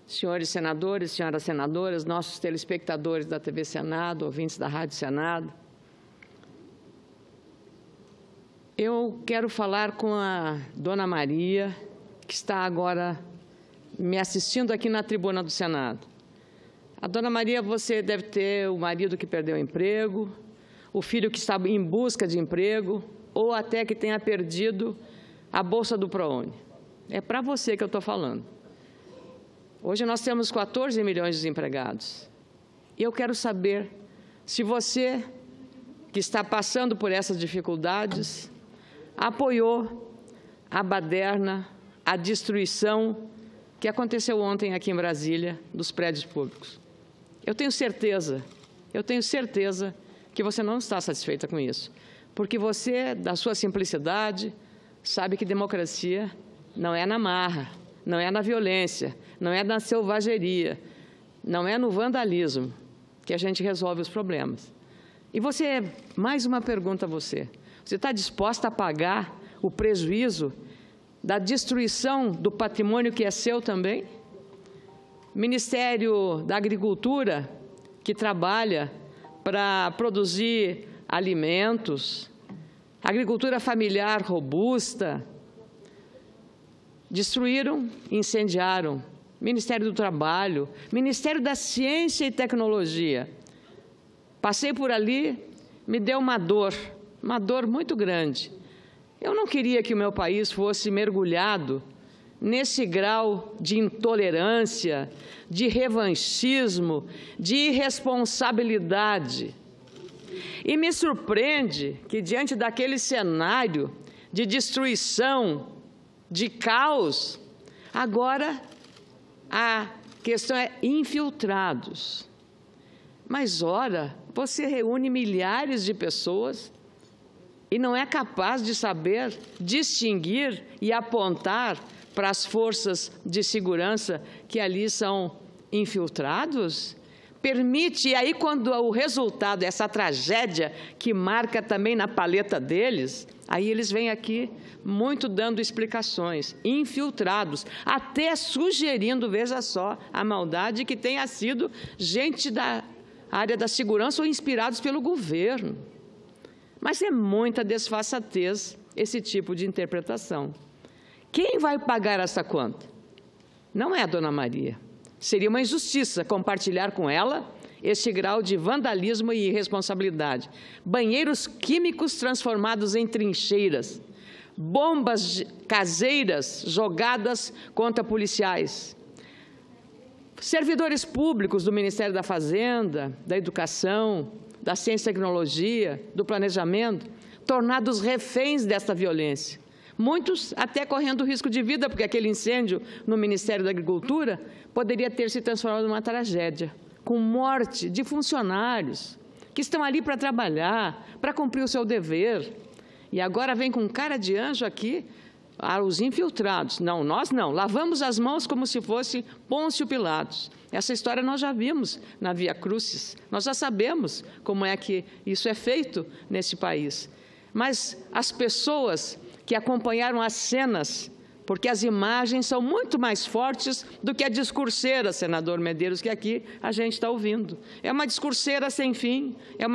senhores senadores, senhoras senadoras, nossos telespectadores da TV Senado, ouvintes da Rádio Senado. Eu quero falar com a dona Maria, que está agora me assistindo aqui na tribuna do Senado. A dona Maria, você deve ter o marido que perdeu o emprego, o filho que está em busca de emprego, ou até que tenha perdido a bolsa do ProUni. É para você que eu estou falando. Hoje nós temos 14 milhões de desempregados. E eu quero saber se você, que está passando por essas dificuldades, apoiou a baderna, a destruição que aconteceu ontem aqui em Brasília, dos prédios públicos. Eu tenho certeza que você não está satisfeita com isso, porque você, da sua simplicidade, sabe que democracia não é na marra, não é na violência, não é na selvageria, não é no vandalismo que a gente resolve os problemas. E você, mais uma pergunta a você. Você está disposta a pagar o prejuízo da destruição do patrimônio que é seu também? Ministério da Agricultura, que trabalha para produzir alimentos, agricultura familiar robusta, destruíram, incendiaram. Ministério do Trabalho, Ministério da Ciência e Tecnologia. Passei por ali, me deu uma dor muito grande. Eu não queria que o meu país fosse mergulhado nesse grau de intolerância, de revanchismo, de irresponsabilidade. E me surpreende que, diante daquele cenário de destruição, de caos, agora a questão é infiltrados. Mas, ora, você reúne milhares de pessoas e não é capaz de saber distinguir e apontar para as forças de segurança que ali são infiltrados? Permite, e aí quando o resultado, essa tragédia que marca também na paleta deles, aí eles vêm aqui muito dando explicações, infiltrados, até sugerindo, veja só, a maldade que tenha sido gente da área da segurança ou inspirados pelo governo. Mas é muita desfaçatez esse tipo de interpretação. Quem vai pagar essa conta? Não é a dona Maria. Seria uma injustiça compartilhar com ela este grau de vandalismo e irresponsabilidade. Banheiros químicos transformados em trincheiras, bombas caseiras jogadas contra policiais, servidores públicos do Ministério da Fazenda, da Educação, da Ciência e Tecnologia, do Planejamento, tornados reféns desta violência. Muitos até correndo risco de vida, porque aquele incêndio no Ministério da Agricultura poderia ter se transformado numa tragédia, com morte de funcionários que estão ali para trabalhar, para cumprir o seu dever. E agora vem com cara de anjo aqui os infiltrados. Não, nós não. Lavamos as mãos como se fosse Pôncio Pilatos. Essa história nós já vimos na Via Crucis. Nós já sabemos como é que isso é feito nesse país. Mas as pessoas que acompanharam as cenas, porque as imagens são muito mais fortes do que a discurseira, senador Medeiros, que aqui a gente está ouvindo. É uma discurseira sem fim,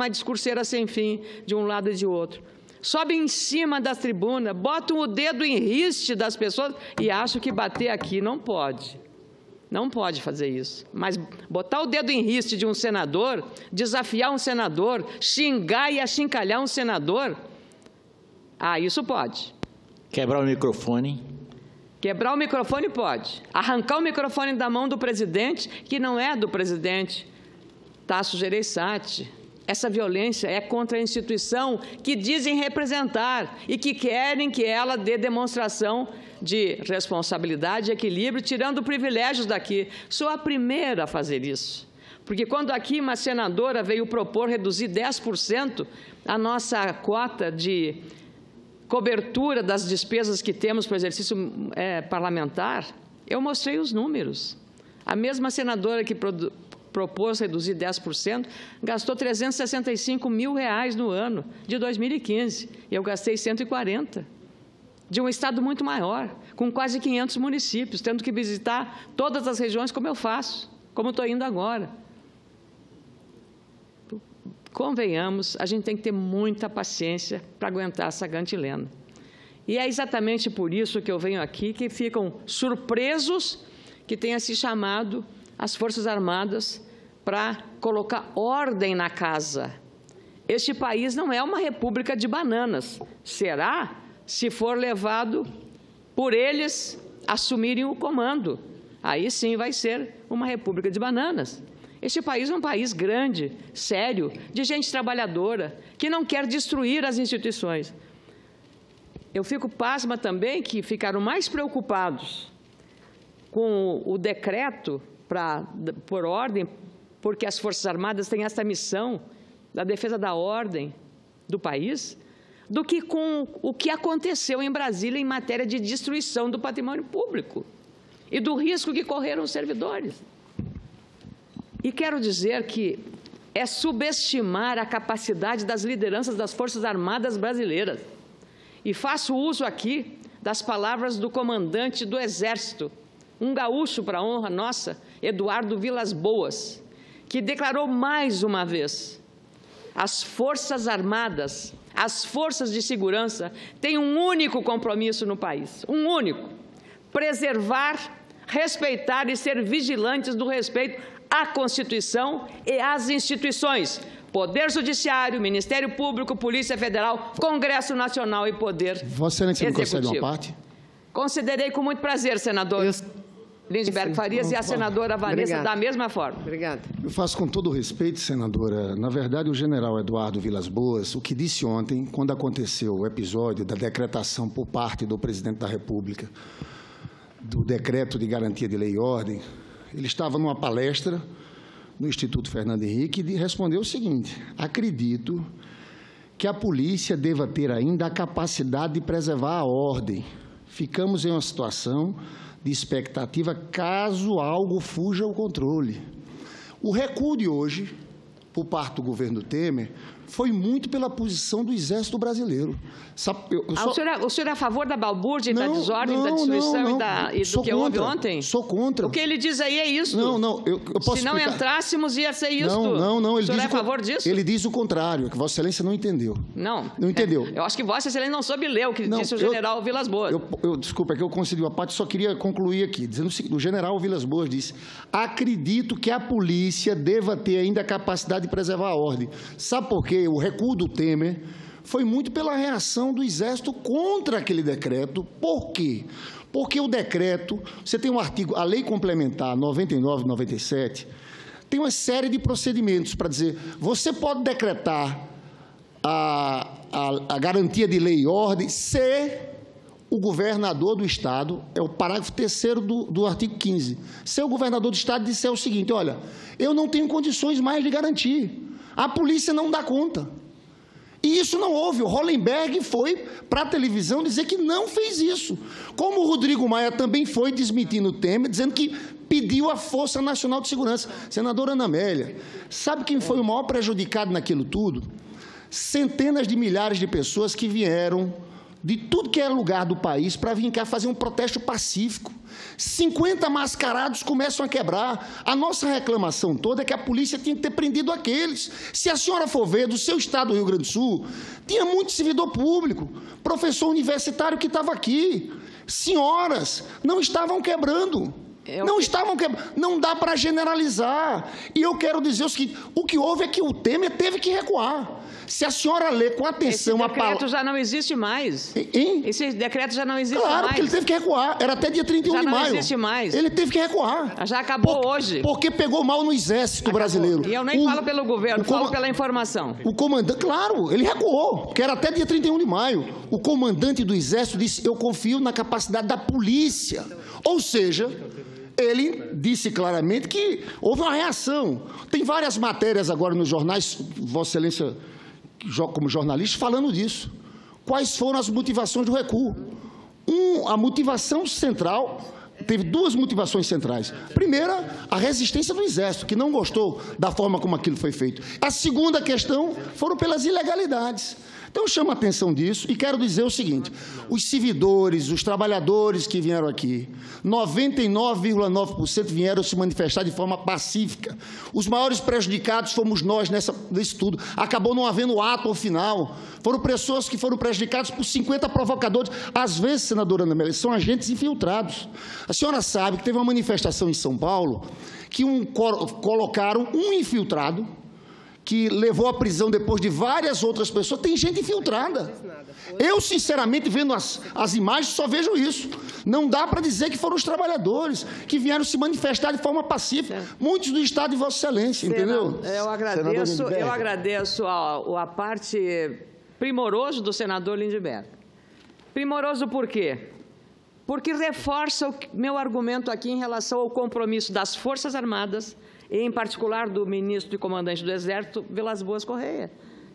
de um lado e de outro. Sobem em cima da tribuna, botam o dedo em riste das pessoas e acham que bater aqui não pode. Não pode fazer isso. Mas botar o dedo em riste de um senador, desafiar um senador, xingar e achincalhar um senador, isso pode. Quebrar o microfone. Quebrar o microfone pode. Arrancar o microfone da mão do presidente, que não é do presidente Tasso Gereissati. Essa violência é contra a instituição que dizem representar e que querem que ela dê demonstração de responsabilidade e equilíbrio, tirando privilégios daqui. Sou a primeira a fazer isso. Porque quando aqui uma senadora veio propor reduzir 10% a nossa cota de cobertura das despesas que temos para o exercício parlamentar, eu mostrei os números. A mesma senadora que propôs reduzir 10%, gastou R$ 365 mil no ano de 2015, e eu gastei 140. de um estado muito maior, com quase 500 municípios, tendo que visitar todas as regiões como eu faço, como estou indo agora. Convenhamos, a gente tem que ter muita paciência para aguentar essa cantilena. E é exatamente por isso que eu venho aqui, que ficam surpresos que tenha se chamado as Forças Armadas para colocar ordem na casa. Este país não é uma república de bananas. Será se for levado por eles assumirem o comando. Aí sim vai ser uma república de bananas. Este país é um país grande, sério, de gente trabalhadora, que não quer destruir as instituições. Eu fico pasma também que ficaram mais preocupados com o decreto por ordem, porque as Forças Armadas têm essa missão da defesa da ordem do país, do que com o que aconteceu em Brasília em matéria de destruição do patrimônio público e do risco que correram os servidores. E quero dizer que é subestimar a capacidade das lideranças das Forças Armadas brasileiras. E faço uso aqui das palavras do comandante do Exército, um gaúcho para a honra nossa, Eduardo Vilas Boas, que declarou mais uma vez: as Forças Armadas, as forças de segurança têm um único compromisso no país, um único: preservar, respeitar e ser vigilantes do respeito à Constituição e às instituições, Poder Judiciário, Ministério Público, Polícia Federal, Congresso Nacional e Poder Vossa Excelência me concede uma parte? Considerei com muito prazer, senador Lindbergh Farias, e a senadora Vanessa da mesma forma. Obrigada. Eu faço com todo o respeito, senadora. Na verdade, o general Eduardo Vilas Boas, o que disse ontem, quando aconteceu o episódio da decretação por parte do presidente da República do decreto de garantia de lei e ordem, ele estava numa palestra no Instituto Fernando Henrique e respondeu o seguinte: acredito que a polícia deva ter ainda a capacidade de preservar a ordem. Ficamos em uma situação de expectativa caso algo fuja ao controle. O recuo de hoje, por parte do governo Temer, foi muito pela posição do Exército Brasileiro. O senhor é a favor da balbúrdia, da desordem, da destruição e do que houve ontem? Sou contra. O que ele diz aí é isso. Eu posso Se não explicar. Entrássemos, ia ser isso. Não. O senhor é a favor disso? Ele diz o contrário, que Vossa Excelência não entendeu. Não entendeu. Eu acho que Vossa Excelência não soube ler o que disse o general Vilas Boas. Desculpa, é que eu concedi uma parte, só queria concluir aqui, dizendo o seguinte: o general Vilas Boas disse: acredito que a polícia deva ter ainda a capacidade de preservar a ordem. Sabe por quê? O recuo do Temer foi muito pela reação do Exército contra aquele decreto. Por quê? Porque o decreto, você tem um artigo, a Lei Complementar 99 e 97, tem uma série de procedimentos para dizer: você pode decretar a garantia de lei e ordem se o governador do Estado, é o parágrafo 3º do artigo 15, se o governador do Estado disser o seguinte: olha, eu não tenho condições mais de garantir, a polícia não dá conta. E isso não houve. O Hollenberg foi para a televisão dizer que não fez isso. Como o Rodrigo Maia também foi desmentindo o Temer, dizendo que pediu a Força Nacional de Segurança. Senadora Ana Amélia, sabe quem foi o maior prejudicado naquilo tudo? Centenas de milhares de pessoas que vieram de tudo que era lugar do país para vir cá fazer um protesto pacífico. 50 mascarados começam a quebrar. A nossa reclamação toda é que a polícia tinha que ter prendido aqueles. Se a senhora for ver, do seu estado do Rio Grande do Sul, tinha muito servidor público, professor universitário que estava aqui. Senhoras, não estavam quebrando. Não dá para generalizar. E eu quero dizer o seguinte: o que houve é que o Temer teve que recuar. Se a senhora lê com atenção a palavra... Esse decreto já não existe mais. Hein? Esse decreto já não existe mais. Claro, porque ele teve que recuar. Era até dia 31 de maio. Já não existe mais. Ele teve que recuar. Já acabou hoje. Porque pegou mal no Exército brasileiro. E eu nem falo pelo governo, falo pela informação. O comandante, claro, ele recuou, que era até dia 31 de maio. O comandante do Exército disse: eu confio na capacidade da polícia. Ou seja, ele disse claramente que houve uma reação. Tem várias matérias agora nos jornais, Vossa Excelência, como jornalista, falando disso. Quais foram as motivações do recuo? A motivação central, teve duas motivações centrais. Primeira, a resistência do Exército, que não gostou da forma como aquilo foi feito. A segunda questão foram pelas ilegalidades. Então, eu chamo a atenção disso e quero dizer o seguinte, os servidores, os trabalhadores que vieram aqui, 99,9% vieram se manifestar de forma pacífica. Os maiores prejudicados fomos nós nesse tudo. Acabou não havendo ato ao final. Foram pessoas que foram prejudicadas por 50 provocadores. Às vezes, senadora Ana Amélia, são agentes infiltrados. A senhora sabe que teve uma manifestação em São Paulo que colocaram um infiltrado que levou à prisão depois de várias outras pessoas. Tem gente infiltrada. Eu, sinceramente, vendo as imagens, só vejo isso. Não dá para dizer que foram os trabalhadores que vieram se manifestar de forma pacífica. Muitos do Estado de Vossa Excelência, entendeu? Eu agradeço a parte primoroso do senador Lindbergh. Primoroso por quê? Porque reforça o meu argumento aqui em relação ao compromisso das Forças Armadas, e em particular do ministro e comandante do Exército, Vilas Boas Correia.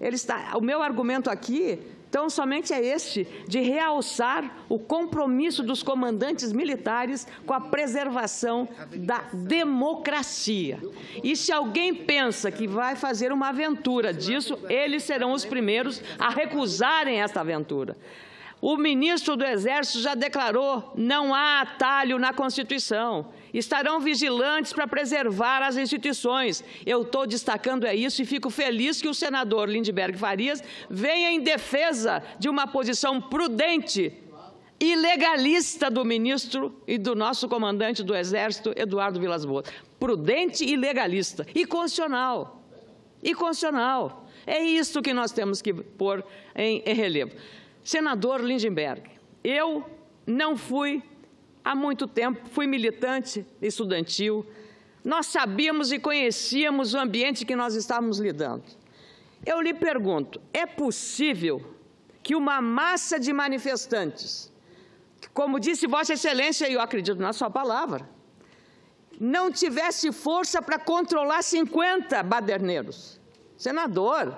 O meu argumento aqui, tão somente é este, de realçar o compromisso dos comandantes militares com a preservação da democracia. E se alguém pensa que vai fazer uma aventura disso, eles serão os primeiros a recusarem esta aventura. O ministro do Exército já declarou: não há atalho na Constituição. Estarão vigilantes para preservar as instituições. Eu estou destacando isso e fico feliz que o senador Lindbergh Farias venha em defesa de uma posição prudente e legalista do ministro e do nosso comandante do Exército, Eduardo Vilas Boas. Prudente e legalista. E constitucional. E constitucional. É isso que nós temos que pôr em relevo. Senador Lindbergh, eu não fui, há muito tempo, fui militante estudantil, nós sabíamos e conhecíamos o ambiente que nós estávamos lidando. Eu lhe pergunto, é possível que uma massa de manifestantes, como disse Vossa Excelência, e eu acredito na sua palavra, não tivesse força para controlar 50 baderneiros? Senador...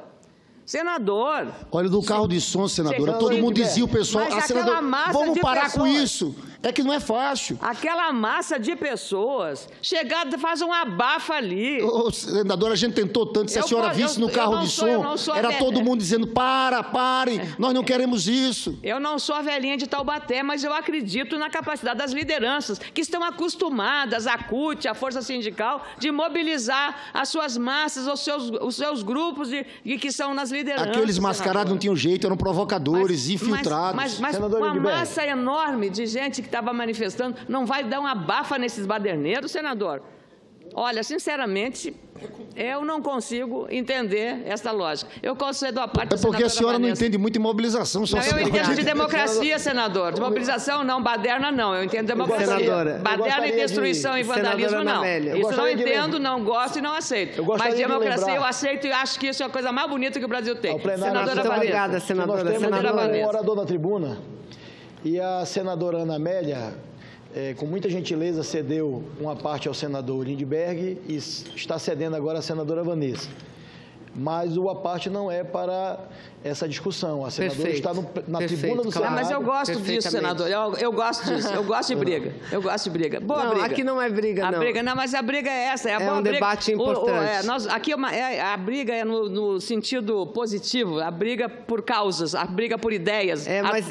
Olha, do carro de som, senadora, todo mundo dizia, o pessoal, senadora, vamos parar com isso. É que não é fácil. Aquela massa de pessoas, chegada, faz um abafa ali. Senadora, a gente tentou tanto, se a senhora visse no carro de som, era todo mundo dizendo, parem, nós não queremos isso. Eu não sou a velhinha de Taubaté, mas eu acredito na capacidade das lideranças, que estão acostumadas, a CUT, a Força Sindical, de mobilizar as suas massas, os seus grupos e que são nas lideranças. Aqueles mascarados não tinham jeito, eram provocadores, infiltrados. Mas uma massa enorme de gente que estava manifestando, não vai dar uma abafa nesses baderneiros, senador? Olha, sinceramente, eu não consigo entender essa lógica. Eu concedo a parte da senadora porque a senhora Vanessa. não entende muito de mobilização. Não, eu entendo de democracia, senador. De mobilização, não. Baderna, não. Eu entendo de democracia. Senadora, baderna e destruição e vandalismo, não. Isso não entendo, não gosto e não aceito. Mas democracia eu aceito e acho que isso é a coisa mais bonita que o Brasil tem. Senadora Vanessa. Obrigada, senadora. Nós temos um orador na tribuna e a senadora Ana Amélia, com muita gentileza, cedeu uma parte ao senador Lindbergh e está cedendo agora à senadora Vanessa. Mas a parte não é para essa discussão. A senadora está na tribuna do Senado. Mas eu gosto disso, senador. Eu gosto disso. Eu gosto de briga. Eu gosto de briga. Boa briga. Aqui não é briga, não. Não, mas a briga é essa. É um debate importante. Aqui a briga é no sentido positivo. A briga por causas, a briga por ideias.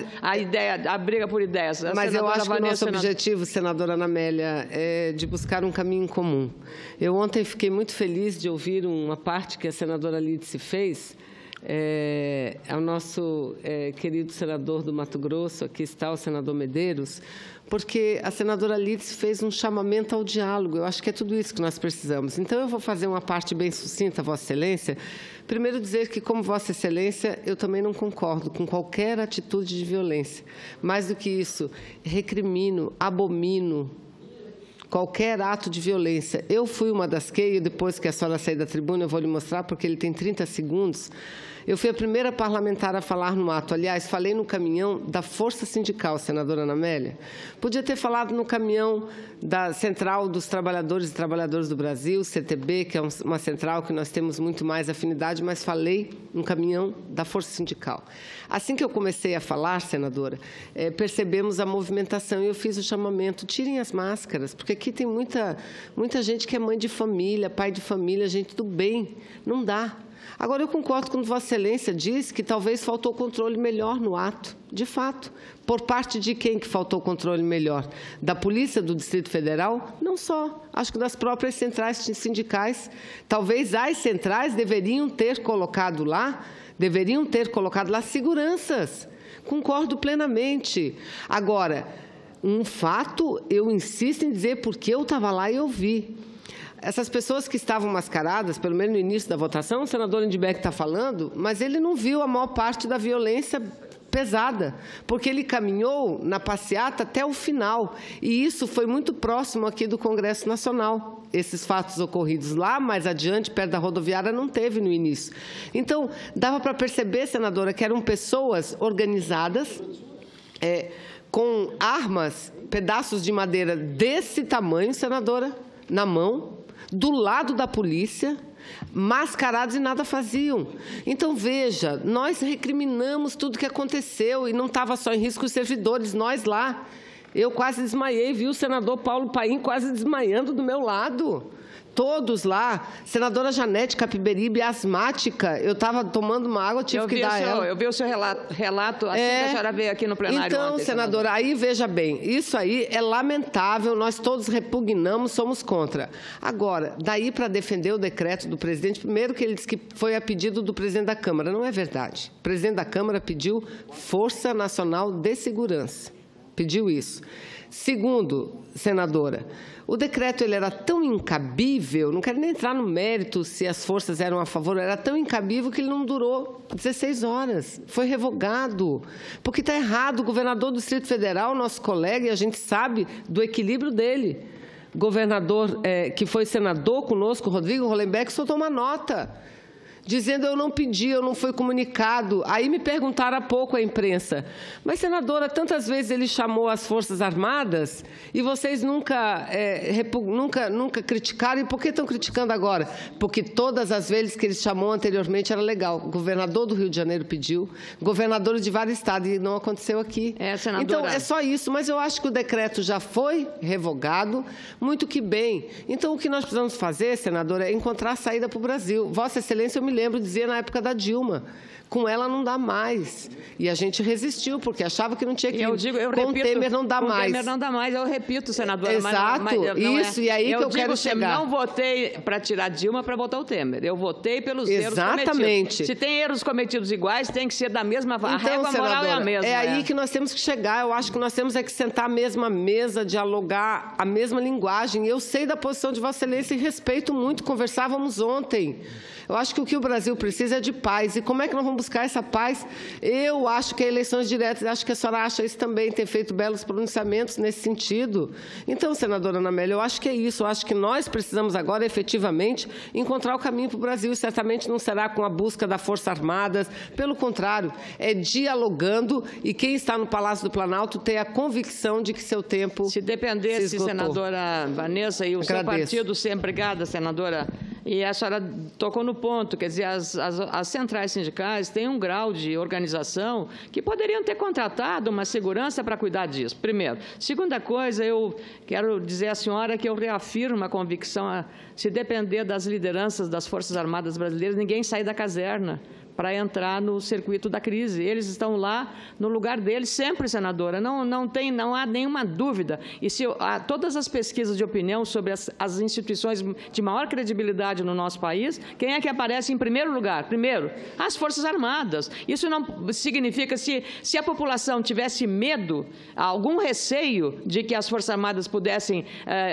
A briga por ideias. Mas eu acho que o nosso objetivo, senadora Ana Amélia, é de buscar um caminho comum. Eu ontem fiquei muito feliz de ouvir uma parte que a senadora Lídice fez. É o nosso querido senador do Mato Grosso, aqui está o senador Medeiros, porque a senadora Lídice fez um chamamento ao diálogo. Eu acho que é tudo isso que nós precisamos. Então, eu vou fazer uma parte bem sucinta, Vossa Excelência. Primeiro, dizer que, como Vossa Excelência, eu também não concordo com qualquer atitude de violência. Mais do que isso, recrimino, abomino qualquer ato de violência. Eu fui uma das que, depois que a senhora sair da tribuna, eu vou lhe mostrar, porque ele tem 30 segundos, eu fui a primeira parlamentar a falar no ato. Aliás, falei no caminhão da Força Sindical, senadora Ana Amélia. Podia ter falado no caminhão da Central dos Trabalhadores e Trabalhadoras do Brasil, CTB, que é uma central que nós temos muito mais afinidade, mas falei no caminhão da Força Sindical. Assim que eu comecei a falar, senadora, percebemos a movimentação e eu fiz o chamamento, tirem as máscaras, porque aqui tem muita gente que é mãe de família, pai de família, gente do bem. Não dá. Agora, eu concordo com Vossa Excelência diz que talvez faltou controle melhor no ato. De fato. Por parte de quem que faltou controle melhor? Da Polícia do Distrito Federal? Não só. Acho que das próprias centrais sindicais. Talvez as centrais deveriam ter colocado lá seguranças. Concordo plenamente. Agora, um fato, eu insisto em dizer porque eu estava lá e eu vi. Essas pessoas que estavam mascaradas, pelo menos no início da votação, o senador Lindbergh está falando, mas ele não viu a maior parte da violência pesada, porque ele caminhou na passeata até o final. E isso foi muito próximo aqui do Congresso Nacional. Esses fatos ocorridos lá, mais adiante, perto da rodoviária, não teve no início. Então, dava para perceber, senadora, que eram pessoas organizadas, com armas, pedaços de madeira desse tamanho, senadora, na mão, do lado da polícia, mascarados e nada faziam. Então, veja, nós recriminamos tudo que aconteceu e não estava só em risco os servidores, nós lá. Eu quase desmaiei, vi o senador Paulo Paim quase desmaiando do meu lado. Todos lá, senadora Janete Capiberibe, asmática, eu estava tomando uma água, tive que dar ela. Eu vi o seu relato assim que a senhora veio aqui no plenário ontem. Então, senadora, aí veja bem, isso aí é lamentável, nós todos repugnamos, somos contra. Agora, daí para defender o decreto do presidente, primeiro que ele disse que foi a pedido do presidente da Câmara, não é verdade. O presidente da Câmara pediu Força Nacional de Segurança, pediu isso. Segundo, senadora, o decreto ele era tão incabível, não quero nem entrar no mérito se as forças eram a favor, era tão incabível que ele não durou 16 horas, foi revogado, porque está errado. O governador do Distrito Federal, nosso colega, e a gente sabe do equilíbrio dele, governador que foi senador conosco, Rodrigo Hollenbeck, soltou uma nota, dizendo eu não pedi, eu não fui comunicado. Aí me perguntaram há pouco a imprensa, mas, senadora, tantas vezes ele chamou as Forças Armadas e vocês nunca criticaram. E por que estão criticando agora? Porque todas as vezes que ele chamou anteriormente era legal. O governador do Rio de Janeiro pediu, governadores de vários estados, e não aconteceu aqui. Senadora. Então, é só isso, mas eu acho que o decreto já foi revogado, muito que bem. Então, o que nós precisamos fazer, senadora, é encontrar a saída para o Brasil. Vossa Excelência, eu me lembro de dizer na época da Dilma, com ela não dá mais. E a gente resistiu, porque achava que não tinha que ir. Com o Temer não dá mais. Com o Temer não dá mais, eu repito, senadora. Exato, e aí que eu quero chegar. Eu não votei para tirar Dilma para botar o Temer. Eu votei pelos erros cometidos. Exatamente. Se tem erros cometidos iguais, tem que ser da mesma... Então, a régua moral é a mesma. É aí que nós temos que chegar. Eu acho que nós temos que sentar à mesma mesa, dialogar a mesma linguagem. Eu sei da posição de Vossa Excelência e respeito muito. Conversávamos ontem. Eu acho que o Brasil precisa é de paz. E como é que nós vamos buscar essa paz? Eu acho que eleições diretas, acho que a senhora acha isso também, tem feito belos pronunciamentos nesse sentido. Então, senadora Ana Amélia, eu acho que é isso. Eu acho que nós precisamos agora, efetivamente, encontrar o caminho para o Brasil. E certamente não será com a busca das Forças Armadas. Pelo contrário, é dialogando. E quem está no Palácio do Planalto tem a convicção de que seu tempo se dependesse, senadora Vanessa, e o seu partido sempre... Obrigada, senadora. E a senhora tocou no ponto, quer dizer, as centrais sindicais têm um grau de organização que poderiam ter contratado uma segurança para cuidar disso, primeiro. Segunda coisa, eu quero dizer à senhora que eu reafirmo a convicção, se depender das lideranças das Forças Armadas brasileiras, ninguém sai da caserna para entrar no circuito da crise. Eles estão lá no lugar deles sempre, senadora. Não há nenhuma dúvida. E se todas as pesquisas de opinião sobre as instituições de maior credibilidade no nosso país, quem é que aparece em primeiro lugar? Primeiro, as Forças Armadas. Isso não significa, se a população tivesse medo, algum receio de que as Forças Armadas pudessem,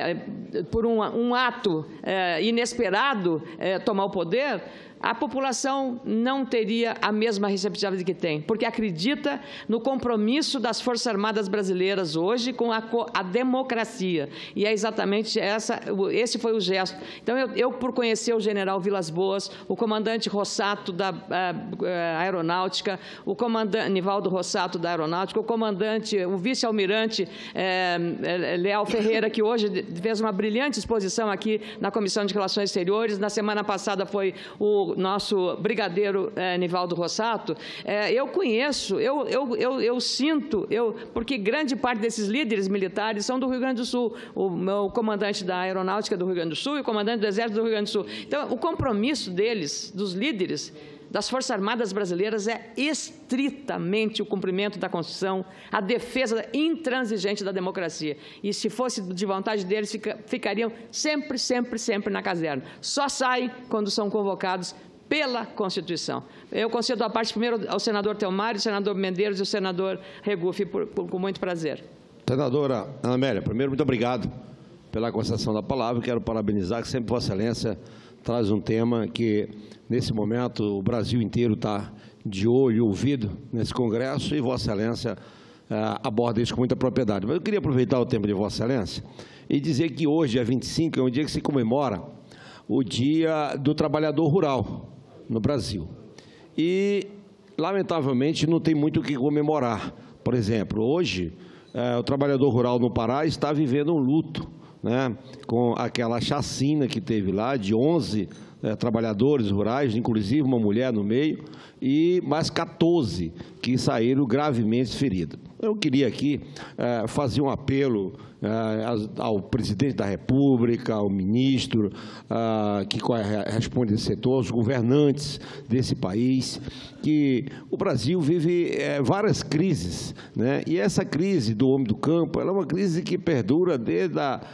por um ato inesperado, tomar o poder, a população não teria a mesma receptividade que tem, porque acredita no compromisso das Forças Armadas brasileiras hoje com a democracia. E é exatamente esse foi o gesto. Então, eu por conhecer o general Vilas Boas, o comandante Rossato da Aeronáutica, o comandante Nivaldo Rossato da Aeronáutica, o vice-almirante Leal Ferreira, que hoje fez uma brilhante exposição aqui na Comissão de Relações Exteriores. Na semana passada foi o nosso brigadeiro Nivaldo Rossato, eu conheço, eu sinto, porque grande parte desses líderes militares são do Rio Grande do Sul, o comandante da Aeronáutica do Rio Grande do Sul e o comandante do Exército do Rio Grande do Sul. Então, o compromisso deles, dos líderes das Forças Armadas brasileiras, é estritamente o cumprimento da Constituição, a defesa intransigente da democracia. E, se fosse de vontade deles, ficariam sempre, sempre, sempre na caserna. Só saem quando são convocados pela Constituição. Eu concedo a parte primeiro ao senador Theomar, ao senador Medeiros e ao senador Regufe, com muito prazer. Senadora Ana Amélia, primeiro, muito obrigado pela concessão da palavra. Quero parabenizar que sempre Vossa Excelência traz um tema que, nesse momento, o Brasil inteiro está de olho e ouvido nesse Congresso e Vossa Excelência aborda isso com muita propriedade. Mas eu queria aproveitar o tempo de Vossa Excelência e dizer que hoje, dia 25, é um dia que se comemora o Dia do Trabalhador Rural no Brasil. E, lamentavelmente, não tem muito o que comemorar. Por exemplo, hoje, o trabalhador rural no Pará está vivendo um luto, né, com aquela chacina que teve lá de 11 trabalhadores rurais, inclusive uma mulher no meio, e mais 14 que saíram gravemente feridos. Eu queria aqui fazer um apelo ao presidente da República, ao ministro que responde esse setor, aos governantes desse país, que o Brasil vive várias crises, né? E essa crise do homem do campo, ela é uma crise que perdura desde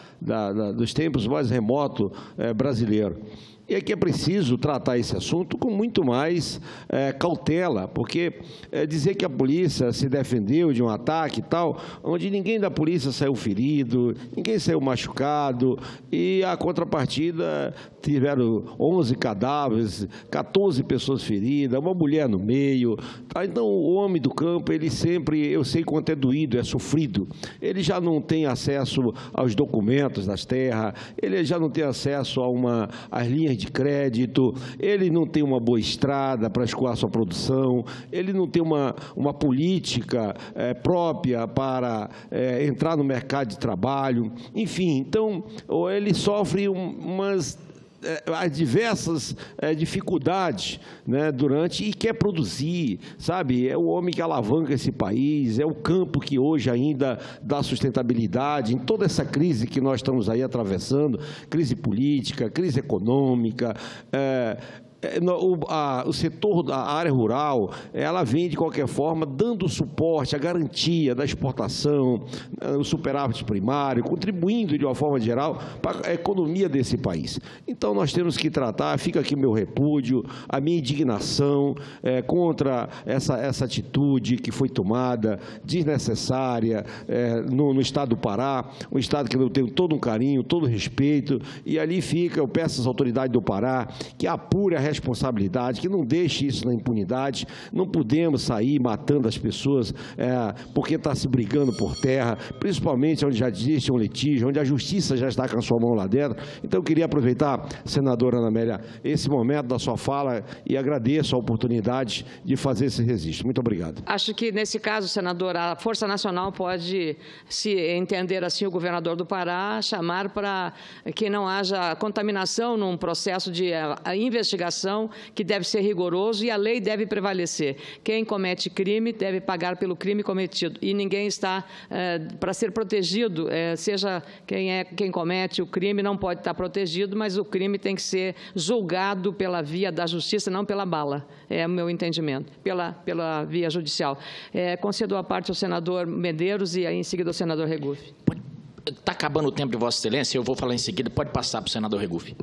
dos tempos mais remotos brasileiros. E aqui é preciso tratar esse assunto com muito mais cautela, porque dizer que a polícia se defendeu de um ataque e tal, onde ninguém da polícia saiu ferido, ninguém saiu machucado, e a contrapartida tiveram 11 cadáveres, 14 pessoas feridas, uma mulher no meio. Tá? Então, o homem do campo, ele sempre, eu sei quanto é doído, é sofrido, ele já não tem acesso aos documentos das terras, ele já não tem acesso às linhas de crédito, ele não tem uma boa estrada para escoar sua produção, ele não tem uma política própria para entrar no mercado de trabalho, enfim, então ele sofre as diversas dificuldades, né, durante, e quer produzir, sabe? É o homem que alavanca esse país, é o campo que hoje ainda dá sustentabilidade em toda essa crise que nós estamos aí atravessando, crise política, crise econômica, o setor da área rural, ela vem, de qualquer forma, dando suporte, a garantia da exportação, o superávit primário, contribuindo, de uma forma geral, para a economia desse país. Então, nós temos que tratar, fica aqui meu repúdio, a minha indignação contra essa atitude que foi tomada, desnecessária, no estado do Pará, um estado que eu tenho todo um carinho, todo respeito, e ali eu peço às autoridades do Pará que apure a responsabilidade, que não deixe isso na impunidade. Não podemos sair matando as pessoas porque está se brigando por terra, principalmente onde já existe um litígio, onde a justiça já está com a sua mão lá dentro. Então, eu queria aproveitar, senadora Ana Amélia, esse momento da sua fala e agradeço a oportunidade de fazer esse registro. Muito obrigado. Acho que, nesse caso, senador, a Força Nacional pode, se entender assim o governador do Pará, chamar para que não haja contaminação num processo de investigação que deve ser rigoroso e a lei deve prevalecer. Quem comete crime deve pagar pelo crime cometido e ninguém está para ser protegido, seja quem comete o crime não pode estar protegido, mas o crime tem que ser julgado pela via da justiça, não pela bala, é o meu entendimento, pela via judicial. Concedo a parte ao senador Medeiros e aí, em seguida, ao senador Regufe. Está acabando o tempo de Vossa Excelência, eu vou falar em seguida, pode passar para o senador Regufe.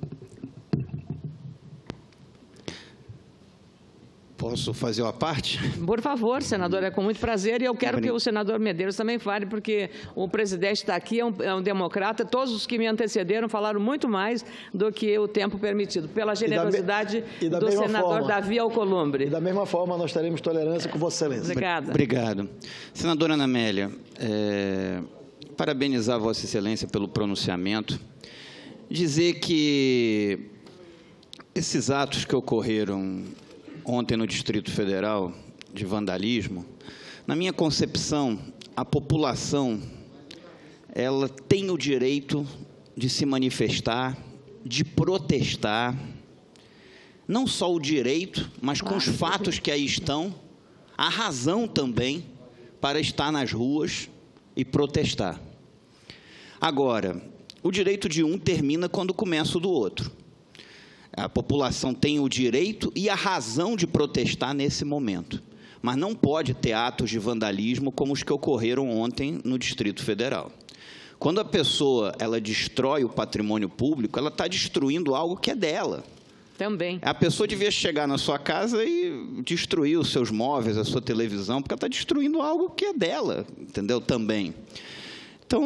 Posso fazer uma parte? Por favor, senador, é com muito prazer, e eu quero que o senador Medeiros também fale, porque o presidente está aqui, é um democrata, todos os que me antecederam falaram muito mais do que o tempo permitido, pela generosidade do senador Davi Alcolumbre. E da mesma forma, nós teremos tolerância com Vossa Excelência. Obrigada. Obrigado. Senadora Ana Amélia, parabenizar Vossa Excelência pelo pronunciamento, dizer que esses atos que ocorreram ontem no Distrito Federal, de vandalismo, na minha concepção, a população, ela tem o direito de se manifestar, de protestar, não só o direito, mas com os fatos que aí estão, a razão também para estar nas ruas e protestar. Agora, o direito de um termina quando começa o do outro. A população tem o direito e a razão de protestar nesse momento, mas não pode ter atos de vandalismo como os que ocorreram ontem no Distrito Federal. Quando a pessoa ela destrói o patrimônio público, ela está destruindo algo que é dela. Também. A pessoa devia chegar na sua casa e destruir os seus móveis, a sua televisão, porque ela está destruindo algo que é dela, entendeu? Também. Então,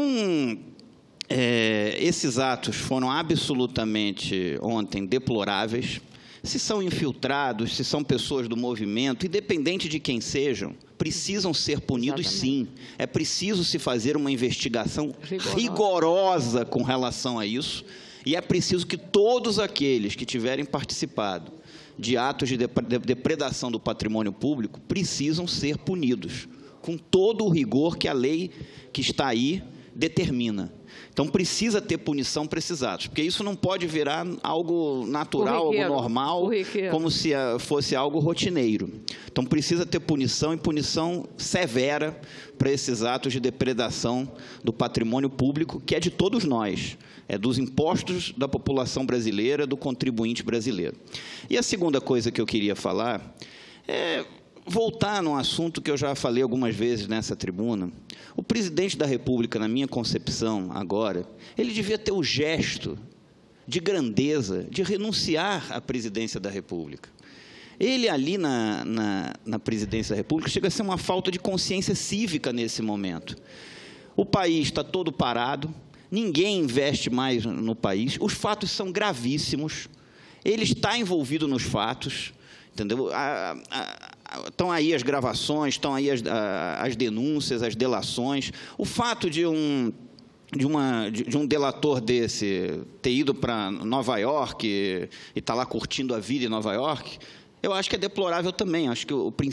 esses atos foram absolutamente, ontem, deploráveis. Se são infiltrados, se são pessoas do movimento, independente de quem sejam, precisam ser punidos, sim. É preciso se fazer uma investigação rigorosa com relação a isso, e é preciso que todos aqueles que tiverem participado de atos de depredação do patrimônio público precisam ser punidos, com todo o rigor que a lei que está aí determina. Então, precisa ter punição para esses atos, porque isso não pode virar algo natural, algo normal, como se fosse algo rotineiro. Então, precisa ter punição, e punição severa para esses atos de depredação do patrimônio público, que é de todos nós, é dos impostos da população brasileira, do contribuinte brasileiro. E a segunda coisa que eu queria falar é voltar num assunto que eu já falei algumas vezes nessa tribuna. O presidente da República, na minha concepção, agora, ele devia ter o gesto de grandeza de renunciar à presidência da República. Ele ali na presidência da República chega a ser uma falta de consciência cívica nesse momento. O país está todo parado, ninguém investe mais no país, os fatos são gravíssimos, ele está envolvido nos fatos, entendeu? Estão aí as gravações, estão aí as denúncias, as delações. O fato de um delator desse ter ido para Nova York e estar lá curtindo a vida em Nova York, eu acho que é deplorável também. Acho que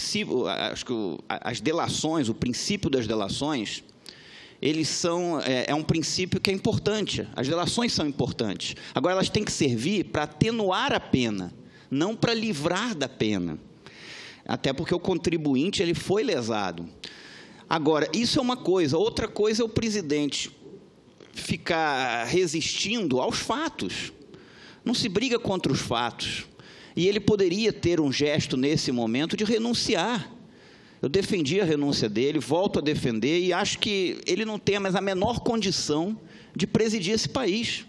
as delações, o princípio das delações, eles são, é um princípio que é importante. As delações são importantes. Agora, elas têm que servir para atenuar a pena, não para livrar da pena. Até porque o contribuinte ele foi lesado. Agora, isso é uma coisa. Outra coisa é o presidente ficar resistindo aos fatos. Não se briga contra os fatos. E ele poderia ter um gesto nesse momento de renunciar. Eu defendi a renúncia dele, volto a defender, e acho que ele não tem mais a menor condição de presidir esse país.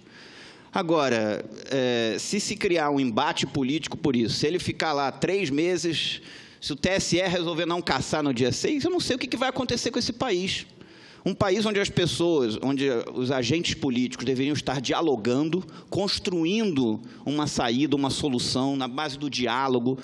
Agora, se criar um embate político por isso, se ele ficar lá 3 meses, se o TSE resolver não cassar no dia 6, eu não sei o que vai acontecer com esse país. Um país onde as pessoas, onde os agentes políticos deveriam estar dialogando, construindo uma saída, uma solução, na base do diálogo,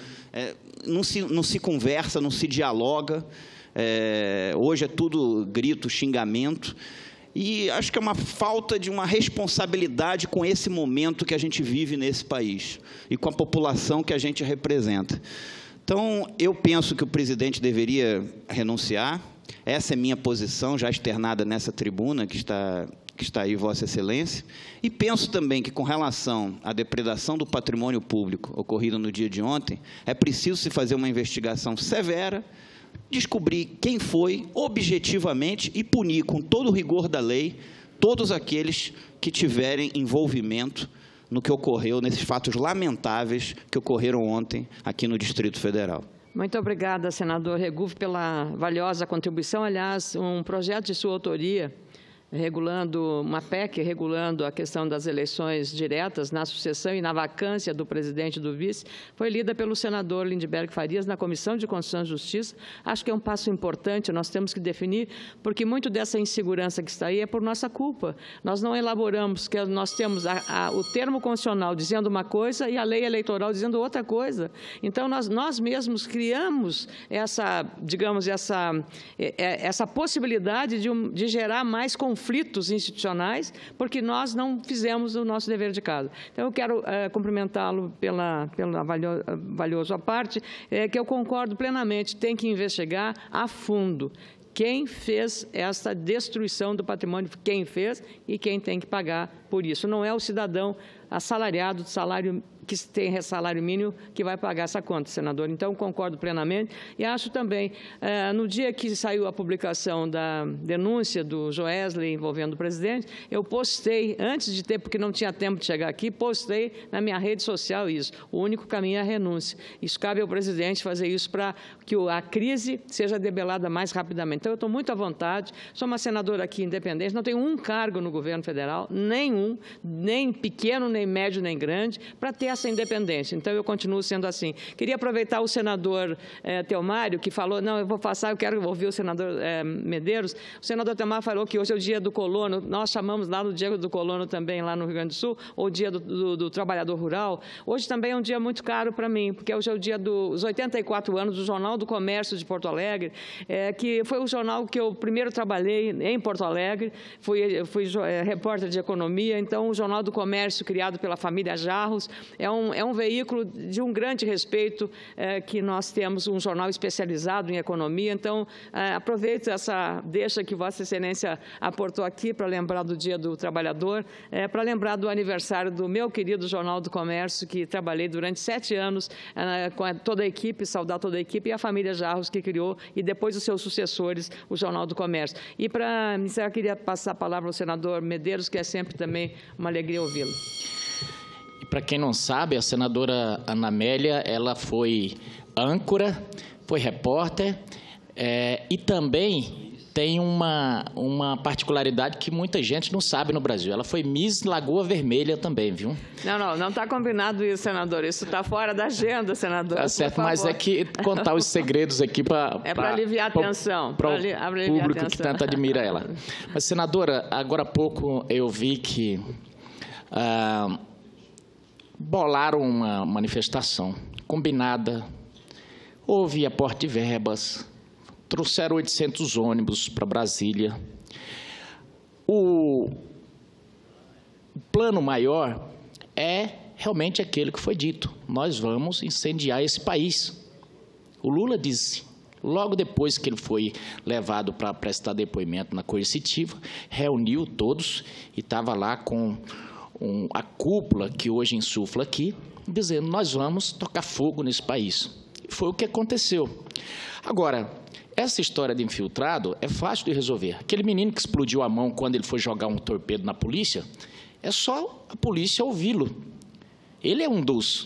não se conversa, não se dialoga, hoje é tudo grito, xingamento, e acho que é uma falta de uma responsabilidade com esse momento que a gente vive nesse país, e com a população que a gente representa. Então, eu penso que o presidente deveria renunciar. Essa é minha posição, já externada nessa tribuna que está aí, Vossa Excelência. E penso também que, com relação à depredação do patrimônio público ocorrida no dia de ontem, é preciso se fazer uma investigação severa, descobrir quem foi objetivamente e punir com todo o rigor da lei todos aqueles que tiverem envolvimento no que ocorreu, nesses fatos lamentáveis que ocorreram ontem aqui no Distrito Federal. Muito obrigada, senador Regufe, pela valiosa contribuição. Aliás, um projeto de sua autoria, regulando uma PEC, regulando a questão das eleições diretas na sucessão e na vacância do presidente e do vice, foi lida pelo senador Lindbergh Farias na Comissão de Constituição e Justiça. Acho que é um passo importante, nós temos que definir, porque muito dessa insegurança que está aí é por nossa culpa. Nós não elaboramos, que nós temos o termo constitucional dizendo uma coisa e a lei eleitoral dizendo outra coisa. Então, nós mesmos criamos essa, digamos, essa possibilidade de gerar mais conflitos institucionais, porque nós não fizemos o nosso dever de casa. Então, eu quero cumprimentá-lo pela valiosa parte, que eu concordo plenamente, tem que investigar a fundo quem fez essa destruição do patrimônio, quem fez e quem tem que pagar por isso. Não é o cidadão assalariado, que tem salário mínimo, que vai pagar essa conta, senador. Então, concordo plenamente. E acho também, no dia que saiu a publicação da denúncia do Joesley envolvendo o presidente, eu postei, antes de ter, porque não tinha tempo de chegar aqui, postei na minha rede social isso. O único caminho é a renúncia. Isso cabe ao presidente fazer isso para que a crise seja debelada mais rapidamente. Então, eu estou muito à vontade, sou uma senadora aqui independente, não tenho um cargo no governo federal, nenhum, nem pequeno, nem médio, nem grande, para ter essa independência. Então, eu continuo sendo assim. Queria aproveitar o senador Teomário, que falou, não, eu vou passar, eu quero ouvir o senador Medeiros. O senador Teomário falou que hoje é o dia do colono, nós chamamos lá no dia do colono também, lá no Rio Grande do Sul, ou o dia do trabalhador rural. Hoje também é um dia muito caro para mim, porque hoje é o dia dos 84 anos do Jornal do Comércio de Porto Alegre, que foi o jornal que eu primeiro trabalhei em Porto Alegre, fui repórter de economia, então o Jornal do Comércio, criado pela família Jarros, é um veículo de um grande respeito, que nós temos um jornal especializado em economia, então aproveito essa deixa que Vossa Excelência aportou aqui para lembrar do Dia do Trabalhador, para lembrar do aniversário do meu querido Jornal do Comércio, que trabalhei durante 7 anos com toda a equipe, saudar toda a equipe e a família Jarros que criou, e depois os seus sucessores, o Jornal do Comércio. E para iniciar, eu queria passar a palavra ao senador Medeiros, que é sempre também uma alegria ouvi-lo. Para quem não sabe, a senadora Ana Amélia, ela foi âncora, foi repórter, e também tem uma particularidade que muita gente não sabe no Brasil. Ela foi Miss Lagoa Vermelha também, viu? Não está combinado isso, senador. Isso está fora da agenda, senador. Tá certo, mas é que contar os segredos aqui para... É para aliviar a tensão. Para o público que tanto admira ela. Mas, senadora, agora há pouco eu vi que bolaram uma manifestação combinada, houve aporte de verbas, trouxeram 800 ônibus para Brasília. O plano maior é realmente aquele que foi dito. Nós vamos incendiar esse país. O Lula disse, logo depois que ele foi levado para prestar depoimento na coercitiva, reuniu todos e estava lá com a cúpula que hoje insufla aqui, dizendo, nós vamos tocar fogo nesse país. E foi o que aconteceu. Agora, essa história de infiltrado é fácil de resolver. Aquele menino que explodiu a mão quando ele foi jogar um torpedo na polícia, é só a polícia ouvi-lo. Ele é um dos.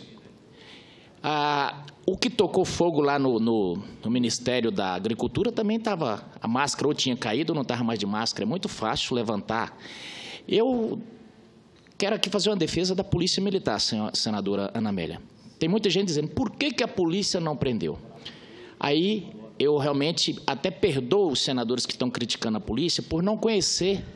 O que tocou fogo lá no Ministério da Agricultura também estava, a máscara ou tinha caído ou não estava mais de máscara. É muito fácil levantar. Eu quero aqui fazer uma defesa da Polícia Militar, senadora Ana Amélia. Tem muita gente dizendo, por que a polícia não prendeu? Aí eu realmente até perdoo os senadores que estão criticando a polícia por não conhecer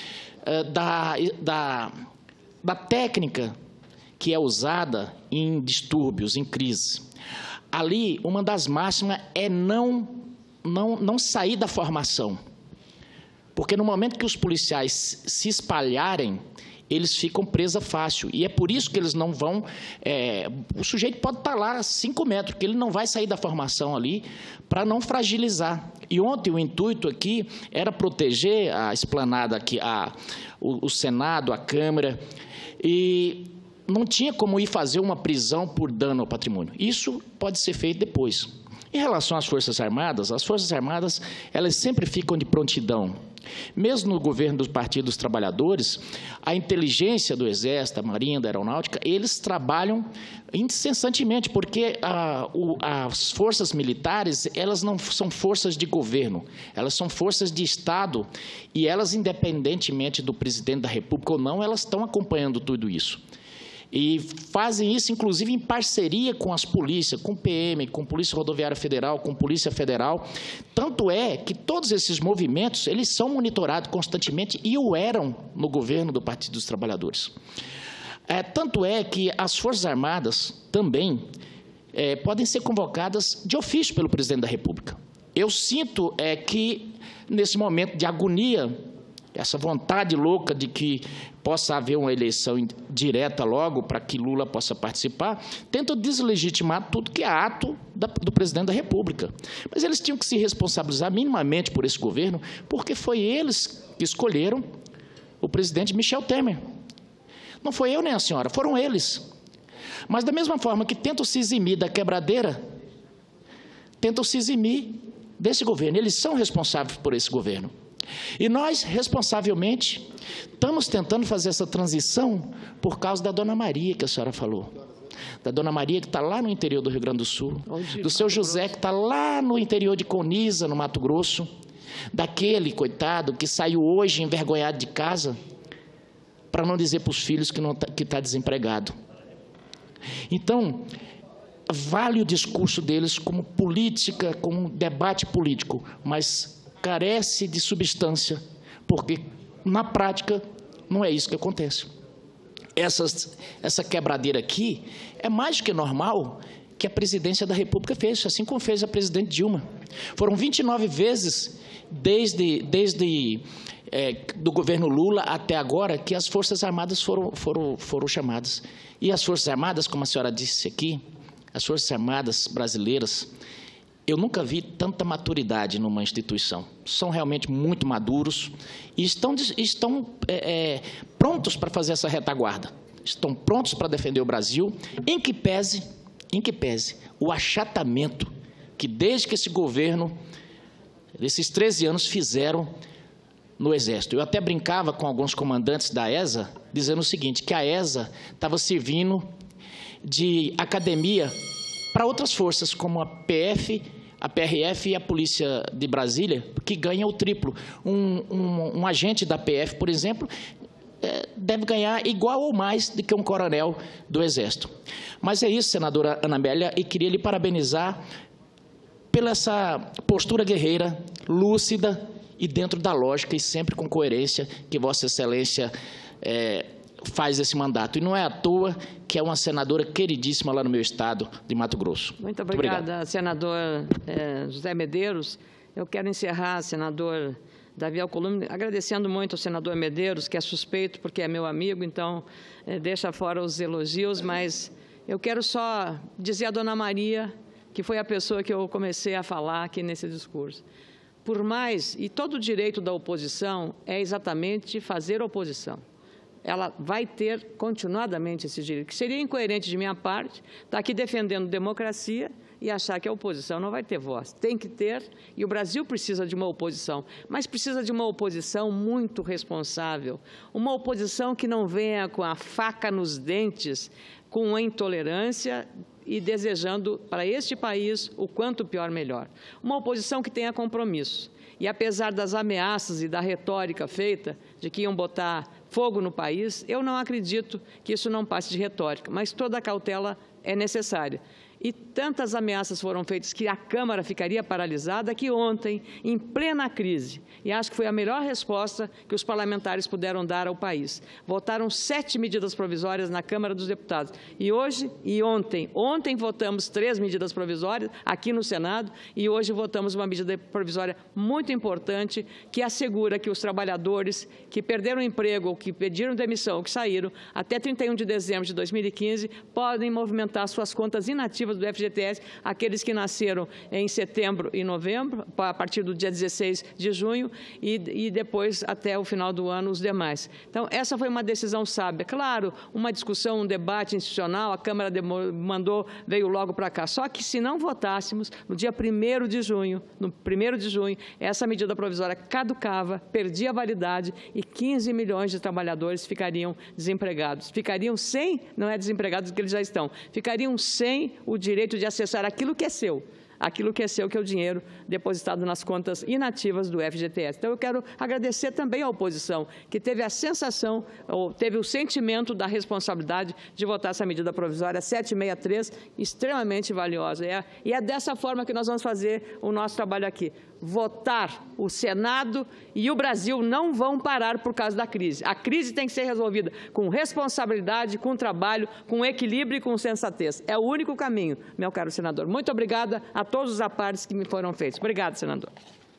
da técnica que é usada em distúrbios, em crise. Ali, uma das máximas é não sair da formação. Porque no momento que os policiais se espalharem, eles ficam presa fácil. E é por isso que eles não vão... o sujeito pode estar lá a 5 metros, que ele não vai sair da formação ali para não fragilizar. E ontem o intuito aqui era proteger a esplanada aqui, o Senado, a Câmara, e não tinha como ir fazer uma prisão por dano ao patrimônio. Isso pode ser feito depois. Em relação às Forças Armadas, elas sempre ficam de prontidão. Mesmo no governo do Partido dos Trabalhadores, a inteligência do Exército, da Marinha, da Aeronáutica, eles trabalham incessantemente, porque as forças militares, elas não são forças de governo, elas são forças de Estado, e elas, independentemente do presidente da República ou não, elas estão acompanhando tudo isso. E fazem isso, inclusive, em parceria com as polícias, com o PM, com a Polícia Rodoviária Federal, com a Polícia Federal. Tanto é que todos esses movimentos, eles são monitorados constantemente e o eram no governo do Partido dos Trabalhadores. Tanto é que as Forças Armadas também podem ser convocadas de ofício pelo presidente da República. Eu sinto que, nesse momento de agonia, essa vontade louca de que possa haver uma eleição direta logo para que Lula possa participar, tentam deslegitimar tudo que é ato do presidente da República. Mas eles tinham que se responsabilizar minimamente por esse governo, porque foi eles que escolheram o presidente Michel Temer. Não foi eu nem a senhora, foram eles. Mas da mesma forma que tentam se eximir da quebradeira, tentam se eximir desse governo. Eles são responsáveis por esse governo. E nós, responsavelmente, estamos tentando fazer essa transição por causa da Dona Maria, que a senhora falou. Da Dona Maria, que está lá no interior do Rio Grande do Sul. Do seu José, que está lá no interior de Coniza, no Mato Grosso. Daquele, coitado, que saiu hoje envergonhado de casa, para não dizer para os filhos que está desempregado. Então, vale o discurso deles como política, como debate político, mas carece de substância, porque, na prática, não é isso que acontece. Essa quebradeira aqui é mais do que normal que a presidência da República fez, assim como fez a presidente Dilma. Foram 29 vezes, desde do governo Lula até agora, que as Forças Armadas foram chamadas. E as Forças Armadas, como a senhora disse aqui, as Forças Armadas brasileiras, eu nunca vi tanta maturidade numa instituição. São realmente muito maduros e estão prontos para fazer essa retaguarda. Estão prontos para defender o Brasil, em que pese o achatamento que, desde que esse governo, desses 13 anos, fizeram no Exército. Eu até brincava com alguns comandantes da ESA, dizendo o seguinte, que a ESA estava servindo de academia para outras forças, como a PF, a PRF e a Polícia de Brasília, que ganha o triplo. Um agente da PF, por exemplo, deve ganhar igual ou mais do que um coronel do Exército. Mas é isso, senadora Ana Amélia, e queria lhe parabenizar pela essa postura guerreira, lúcida e dentro da lógica e sempre com coerência que Vossa Excelência faz esse mandato. E não é à toa que é uma senadora queridíssima lá no meu estado de Mato Grosso. Muito obrigada, senador José Medeiros. Eu quero encerrar, senador Davi Alcolumbre, agradecendo muito ao senador Medeiros, que é suspeito porque é meu amigo, então deixa fora os elogios, mas eu quero só dizer à dona Maria, que foi a pessoa que eu comecei a falar aqui nesse discurso. Por mais, e todo o direito da oposição é exatamente fazer oposição. Ela vai ter continuadamente esse direito, que seria incoerente de minha parte estar aqui defendendo democracia e achar que a oposição não vai ter voz. Tem que ter, e o Brasil precisa de uma oposição, mas precisa de uma oposição muito responsável, uma oposição que não venha com a faca nos dentes, com a intolerância e desejando para este país o quanto pior melhor. Uma oposição que tenha compromisso. E apesar das ameaças e da retórica feita de que iam botar fogo no país, eu não acredito que isso não passe de retórica, mas toda a cautela é necessária. E tantas ameaças foram feitas que a Câmara ficaria paralisada que ontem, em plena crise, e acho que foi a melhor resposta que os parlamentares puderam dar ao país, votaram 7 medidas provisórias na Câmara dos Deputados. E hoje e ontem votamos 3 medidas provisórias aqui no Senado e hoje votamos uma medida provisória muito importante que assegura que os trabalhadores que perderam o emprego ou que pediram demissão ou que saíram até 31 de dezembro de 2015 podem movimentar suas contas inativas do FGTS, aqueles que nasceram em setembro e novembro, a partir do dia 16 de junho, e depois, até o final do ano, os demais. Então, essa foi uma decisão sábia. Claro, uma discussão, um debate institucional, a Câmara veio logo para cá. Só que, se não votássemos, no dia 1º de junho, essa medida provisória caducava, perdia a validade e 15 milhões de trabalhadores ficariam desempregados. Ficariam sem, não é desempregados que eles já estão, ficariam sem o direito de acessar aquilo que é seu, que é o dinheiro depositado nas contas inativas do FGTS. Então, eu quero agradecer também à oposição, que teve a sensação, ou teve o sentimento da responsabilidade de votar essa medida provisória 763, extremamente valiosa. E é dessa forma que nós vamos fazer o nosso trabalho aqui. Votar, o Senado e o Brasil não vão parar por causa da crise. A crise tem que ser resolvida com responsabilidade, com trabalho, com equilíbrio e com sensatez. É o único caminho, meu caro senador. Muito obrigada a todos os apartes que me foram feitos. Obrigado, senador.